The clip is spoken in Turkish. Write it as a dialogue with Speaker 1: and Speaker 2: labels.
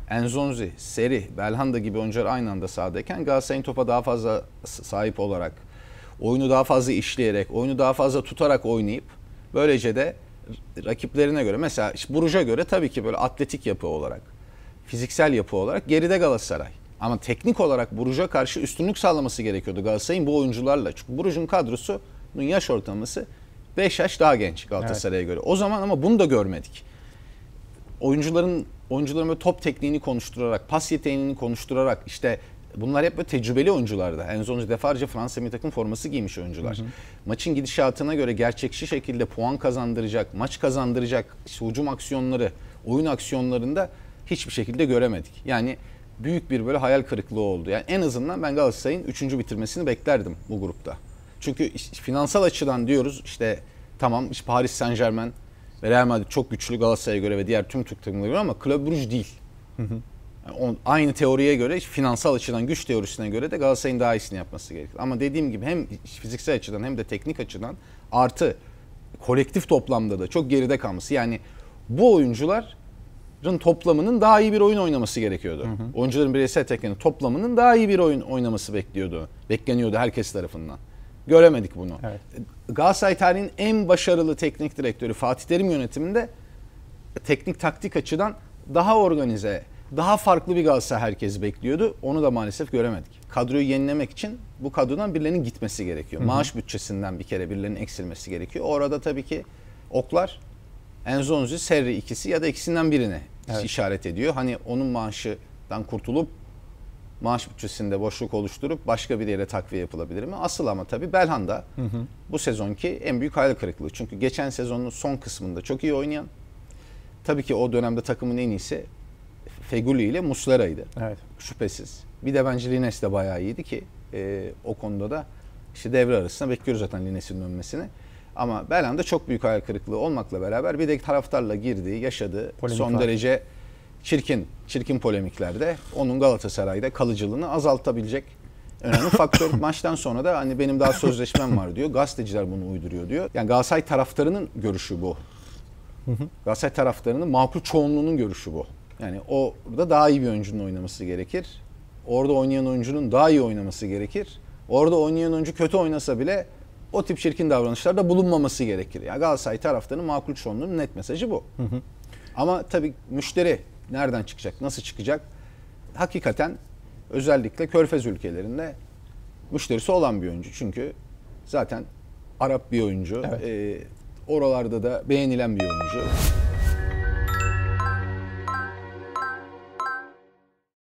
Speaker 1: Enzonzi, Seri, Belhanda gibi oyuncular aynı anda sahadayken Galatasaray'ın topa daha fazla sahip olarak, oyunu daha fazla işleyerek, oyunu daha fazla tutarak oynayıp böylece de rakiplerine göre, mesela işte Bruges'a göre tabii ki böyle atletik yapı olarak, fiziksel yapı olarak geride Galatasaray. Ama teknik olarak Bruges'a karşı üstünlük sağlaması gerekiyordu Galatasaray'ın bu oyuncularla. Çünkü Bruges'un kadrosunun yaş ortalaması 5 yaş daha genç Galatasaray'a göre. O zaman ama bunu da görmedik. Oyuncuların böyle top tekniğini konuşturarak, pas yeteneğini konuşturarak, işte bunlar hep böyle tecrübeli oyunculardı. Enzonzi defalarca Fransa milli takım forması giymiş oyuncular. Maçın gidişatına göre gerçekçi şekilde puan kazandıracak, maç kazandıracak işte hücum aksiyonları, oyun aksiyonlarında hiçbir şekilde göremedik. Yani büyük bir böyle hayal kırıklığı oldu. Yani en azından ben Galatasaray'ın 3. bitirmesini beklerdim bu grupta. Çünkü işte finansal açıdan diyoruz işte tamam işte Paris Saint-Germain ve Real Madrid çok güçlü Galatasaray'a göre ve diğer tüm Türk takımlarına göre ama Club Brugge değil. Yani aynı teoriye göre, finansal açıdan, güç teorisine göre de Galatasaray'ın daha iyisini yapması gerekir. Ama dediğim gibi hem fiziksel açıdan hem de teknik açıdan artı kolektif toplamda da çok geride kalması. Yani bu oyuncuların toplamının daha iyi bir oyun oynaması gerekiyordu. Oyuncuların bireysel tekniğinin toplamının daha iyi bir oyun oynaması bekleniyordu herkes tarafından. Göremedik bunu. Evet. Galatasaray tarihinin en başarılı teknik direktörü Fatih Terim yönetiminde teknik taktik açıdan daha organize, daha farklı bir Galatasaray herkes bekliyordu. Onu da maalesef göremedik. Kadroyu yenilemek için bu kadrodan birilerinin gitmesi gerekiyor. Maaş bütçesinden bir kere birilerinin eksilmesi gerekiyor. Orada tabii ki oklar Enzonzi, Serri ikisi ya da ikisinden birine işaret ediyor. Hani onun maaşından kurtulup maaş bütçesinde boşluk oluşturup başka bir yere takviye yapılabilir mi? Asıl ama tabii Belhanda bu sezonki en büyük hayal kırıklığı. Çünkü geçen sezonun son kısmında çok iyi oynayan, tabii ki o dönemde takımın en iyisi Feguli ile Muslera'ydı. Evet. Şüphesiz. Bir de bence Lines de bayağı iyiydi ki o konuda da işte devre arasında bekliyoruz zaten Lines'in dönmesini. Ama Belhanda çok büyük hayal kırıklığı olmakla beraber bir de taraftarla girdiği, yaşadığı son derece çirkin polemiklerde onun Galatasaray'da kalıcılığını azaltabilecek önemli faktör. Maçtan sonra da hani benim daha sözleşmem var diyor. Gazeteciler bunu uyduruyor diyor. Yani Galatasaray taraftarının görüşü bu. Galatasaray taraftarının makul çoğunluğunun görüşü bu. Yani orada daha iyi bir oyuncunun oynaması gerekir. Orada oynayan oyuncunun daha iyi oynaması gerekir. Orada oynayan oyuncu kötü oynasa bile o tip çirkin davranışlarda bulunmaması gerekir. Yani Galatasaray taraftarının makul çoğunluğunun net mesajı bu. Ama tabii müşteri nereden çıkacak, nasıl çıkacak? Hakikaten özellikle Körfez ülkelerinde müşterisi olan bir oyuncu. Çünkü zaten Arap bir oyuncu. Evet. Oralarda da beğenilen bir oyuncu.